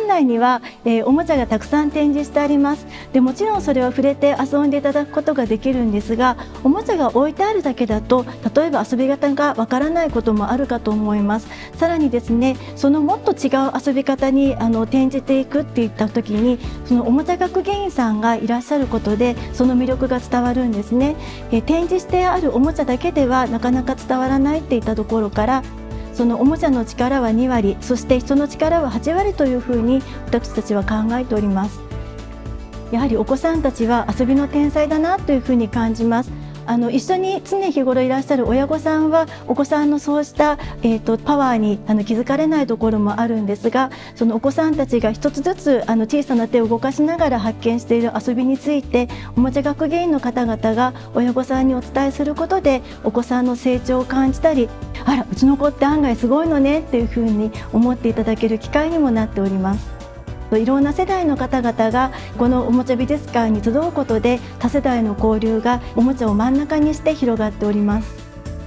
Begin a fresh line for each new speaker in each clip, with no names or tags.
館内には、おもちゃがたくさん展示してあります。でもちろんそれは触れて遊んでいただくことができるんですが、おもちゃが置いてあるだけだと例えば遊び方がわからないこともあるかと思います。さらにですね、そのもっと違う遊び方に転じていくっていった時に、そのおもちゃ学芸員さんがいらっしゃることでその魅力が伝わるんですね。展示してあるおもちゃだけではなかなか伝わらないっていったところから、そのおもちゃの力は2割、そして人の力は8割というふうに私たちは考えております。やはりお子さんたちは遊びの天才だなというふうに感じます。一緒に常日頃いらっしゃる親御さんはお子さんのそうした、パワーに気づかれないところもあるんですが、そのお子さんたちが一つずつ小さな手を動かしながら発見している遊びについて、おもちゃ学芸員の方々が親御さんにお伝えすることでお子さんの成長を感じたり、あらうちの子って案外すごいのねっていうふうに思っていただける機会にもなっております。いろんな世代の方々がこのおもちゃ美術館に集うことで、多世代の交流がおもちゃを真ん中にして広がっております。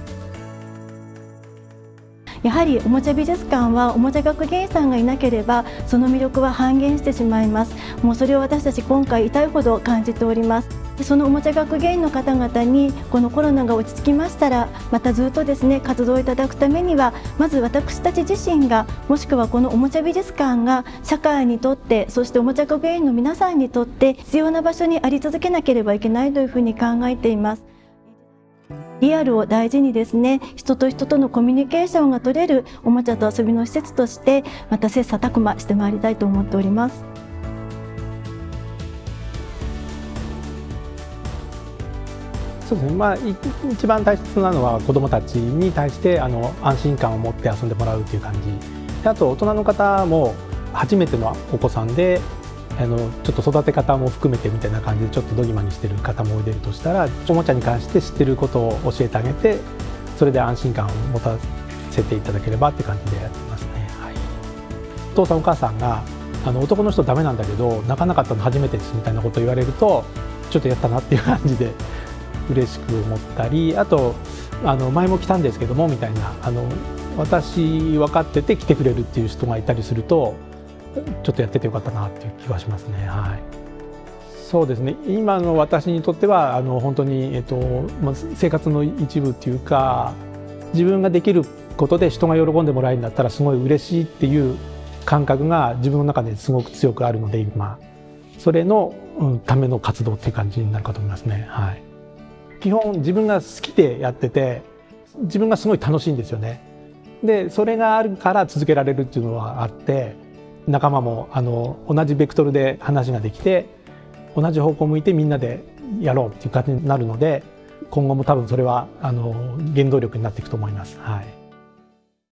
やはりおもちゃ美術館はおもちゃ学芸員さんがいなければその魅力は半減してしまいます。もうそれを私たち今回痛いほど感じております。そのおもちゃ学芸員の方々にこのコロナが落ち着きましたら、またずっとですね活動いただくためには、まず私たち自身が、もしくはこのおもちゃ美術館が社会にとって、そしておもちゃ学芸員の皆さんにとって必要な場所にあり続けなければいけないというふうに考えています。リアルを大事にですね、人と人とのコミュニケーションが取れるおもちゃと遊びの施設として、また切磋琢磨してまいりたいと思っております。
そうですね、一番大切なのは子どもたちに対して安心感を持って遊んでもらうという感じで、あと大人の方も初めてのお子さんでちょっと育て方も含めてみたいな感じでちょっとドギマにしてる方もいるとしたら、おもちゃに関して知ってることを教えてあげて、それで安心感を持たせていただければって感じでやってますね。はい、お父さんお母さんが男の人ダメなんだけど泣かなかったの初めてですみたいなことを言われると、ちょっとやったなっていう感じで嬉しく思ったり、あと前も来たんですけどもみたいな、私分かってて来てくれるっていう人がいたりすると、ちょっとやっててよかったなっていう気がしますね。はい、そうですね、今の私にとっては本当に、生活の一部っていうか、自分ができることで人が喜んでもらえるんだったらすごい嬉しいっていう感覚が自分の中ですごく強くあるので、今それの、ための活動っていう感じになるかと思いますね。はい、基本自分が好きでやってて、自分がすごい楽しいんですよね。でそれがあるから続けられるっていうのはあって、仲間も同じベクトルで話ができて、同じ方向を向いてみんなでやろうっていう感じになるので、今後も多分それは原動力になっていくと思います。はい。